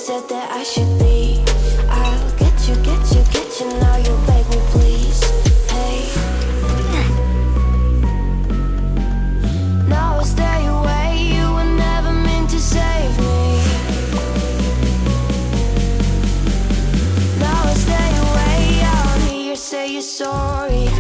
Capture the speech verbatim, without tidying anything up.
said that I should be. I'll get you, get you, get you, now you beg me please. Hey, now I stay away, you were never meant to save me. Now I stay away, I don't hear you say you're sorry.